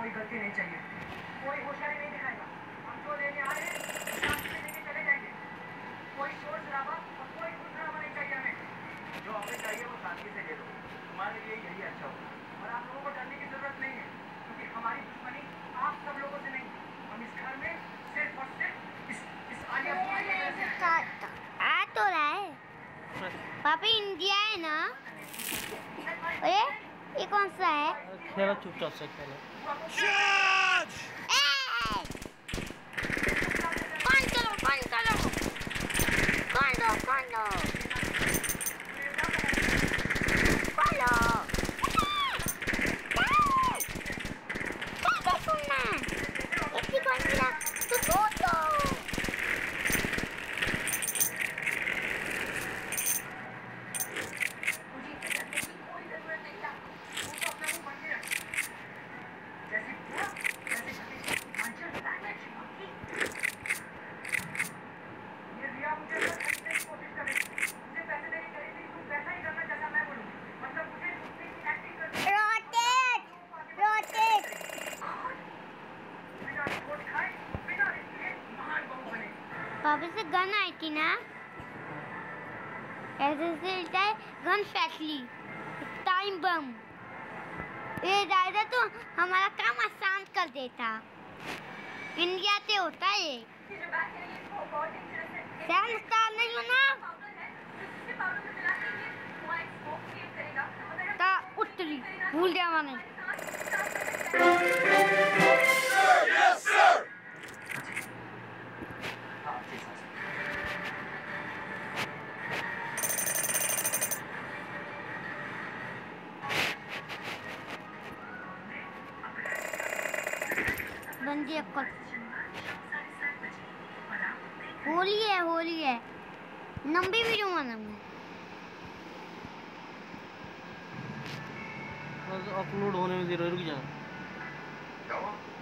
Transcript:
कोई गलती नहीं चाहिए, कोई होशियारी नहीं दिखाएगा। हम जो लेने आ रहे हैं शांति से लेके चले जाएंगे। कोई शोर शराबा और कोई गुस्सा नहीं चाहिए हमें। जो हमें चाहिए वो शांति से ले लो, तुम्हारे लिए यही अच्छा होगा। और आप लोगों को डरने की जरूरत नहीं है, क्योंकि हमारी दुश्मनी आप सब लोगों से नहीं। हम इस घर में सिर्फ और सिर्फ इस आलिया आ तो रहा है। पापा इंडिया है ना? अरे ये कौन सा है? खेलो चुपचाप से खेलो। कौन पापा से गन आई थी ना, ऐसे चलता है गन फैक्ट्री टाइम बम। ये दादा तो हमारा काम आसान कर देता। इंडिया से होता है ये। नहीं होना ता उत्तरी भूल गया मैंने। बंदी होली है नंबी भी जो अपलोड होने में रुक जा।